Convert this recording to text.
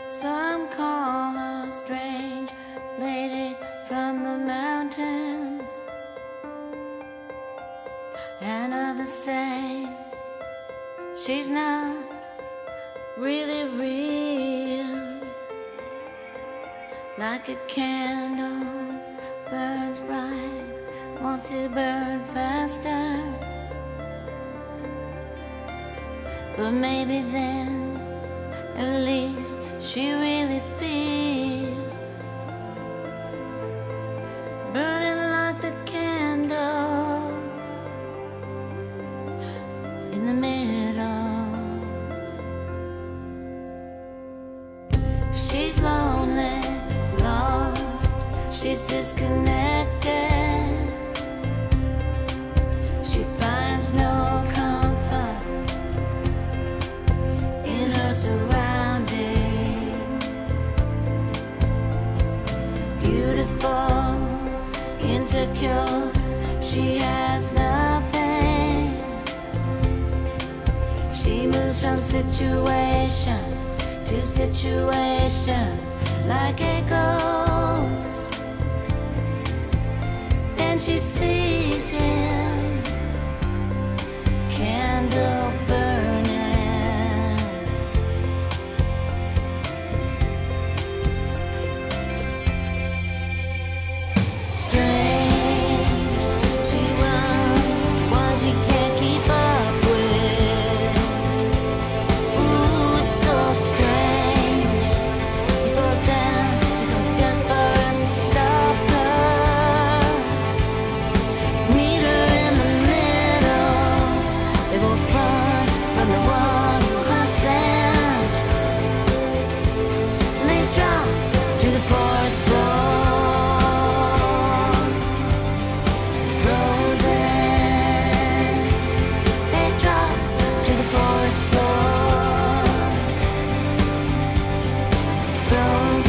Some call her strange lady from the mountains, and others say she's not really real. Like a candle burns bright, wants to burn faster, but maybe then at least she really feels burning like the candle in the middle. She's lonely, lost, she's disconnected. She finds no comfort in her surroundings. Beautiful, insecure, she has nothing. She moves from situation to situation like a ghost. Then she sees him, candle burning. Strange, she runs while she can't keep up with. Ooh, it's so strange. He slows down, he's so desperate to stop her. Meet her in the middle. They both run from the one who hunts them. And they drop to the forest floor, frozen. They drop to the forest floor, frozen.